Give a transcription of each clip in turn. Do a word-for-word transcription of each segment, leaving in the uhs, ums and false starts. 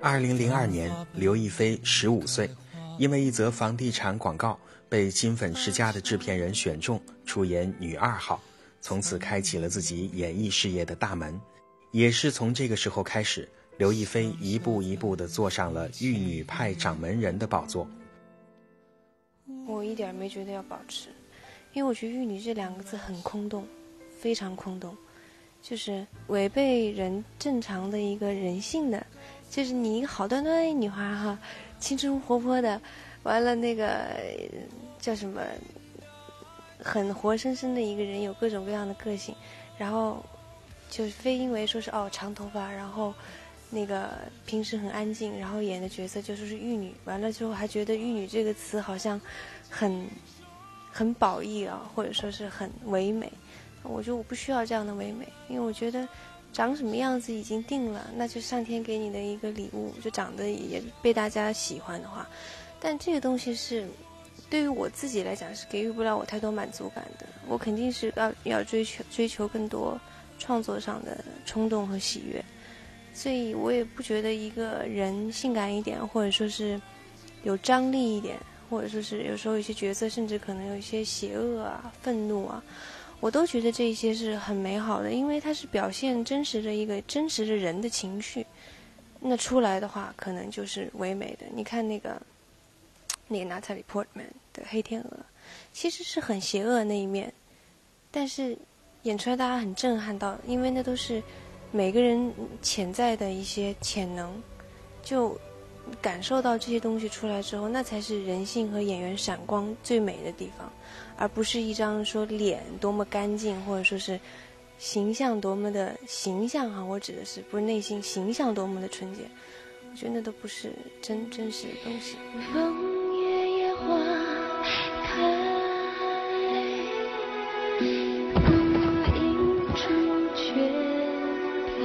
二零零二年，刘亦菲十五岁，因为一则房地产广告被金粉世家的制片人选中，出演女二号，从此开启了自己演艺事业的大门。也是从这个时候开始，刘亦菲一步一步地坐上了玉女派掌门人的宝座。 我一点没觉得要保持，因为我觉得玉女这两个字很空洞，非常空洞，就是违背人正常的一个人性的，就是你一个好端端的女孩哈，青春活泼的，完了那个叫什么，很活生生的一个人，有各种各样的个性，然后就是非因为说是哦长头发，然后那个平时很安静，然后演的角色就说是玉女，完了之后还觉得玉女这个词好像很很褒义啊，或者说是很唯美。我觉得我不需要这样的唯美，因为我觉得长什么样子已经定了，那就上天给你的一个礼物，就长得也被大家喜欢的话，但这个东西是对于我自己来讲是给予不了我太多满足感的，我肯定是要要追求追求更多创作上的冲动和喜悦，所以我也不觉得一个人性感一点，或者说是有张力一点，或者说是有时候有些角色甚至可能有一些邪恶啊、愤怒啊，我都觉得这些是很美好的，因为它是表现真实的一个真实的人的情绪，那出来的话可能就是唯美的。你看那个那个 Natalie Portman 的黑天鹅，其实是很邪恶的那一面，但是演出来大家很震撼到，因为那都是每个人潜在的一些潜能，就感受到这些东西出来之后，那才是人性和演员闪光最美的地方，而不是一张说脸多么干净，或者说是形象多么的形象哈，我指的是不是内心形象多么的纯洁，我觉得那都不是真真实的东西。 枫叶野花开，不映朱雀台，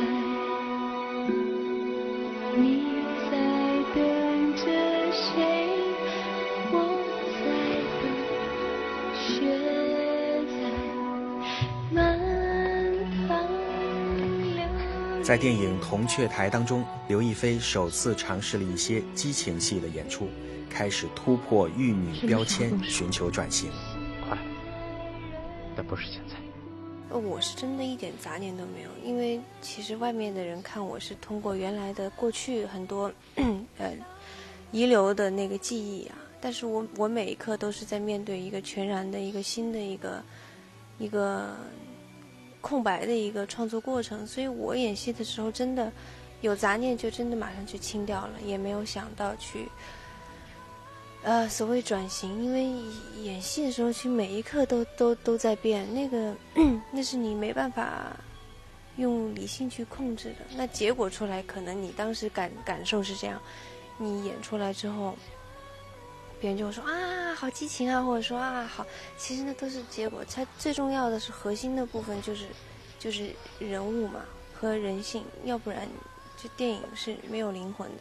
你在等着谁，我在等雪在满塘流。 在电影《铜雀台》当中，刘亦菲首次尝试了一些激情戏的演出，开始突破玉女标签，寻求转型。 快，但不是现在。 我是真的一点杂念都没有，因为其实外面的人看我是通过原来的过去很多呃遗留的那个记忆啊，但是我我每一刻都是在面对一个全然的一个新的一个一个空白的一个创作过程，所以我演戏的时候真的有杂念就真的马上就清掉了，也没有想到去呃，所谓转型，因为演戏的时候，其实每一刻都都都在变，那个那是你没办法用理性去控制的。那结果出来，可能你当时感感受是这样，你演出来之后，别人就会说啊，好激情啊，或者说啊好，其实那都是结果。它最重要的是核心的部分，就是就是人物嘛和人性，要不然这电影是没有灵魂的。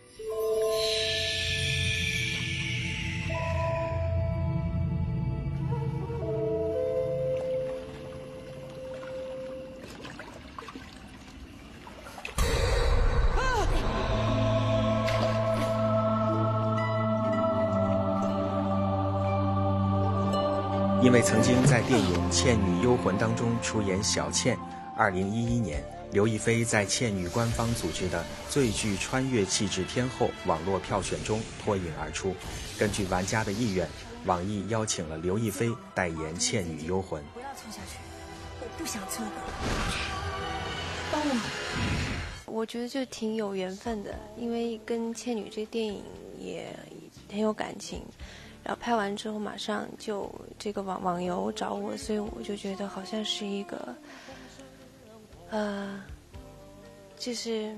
因为曾经在电影《倩女幽魂》当中出演小倩，二零一一年，刘亦菲在倩女官方组织的最具穿越气质天后网络票选中脱颖而出。根据玩家的意愿，网易邀请了刘亦菲代言《倩女幽魂》。 不要错下去，我不想错的，帮我。 我觉得就挺有缘分的，因为跟《倩女》这电影也很有感情。然后拍完之后马上就这个网网游找我，所以我就觉得好像是一个呃就是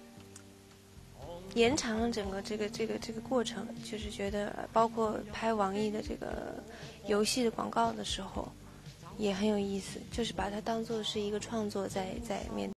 延长了整个这个这个这个过程，就是觉得包括拍网易的这个游戏的广告的时候也很有意思，就是把它当作是一个创作在在面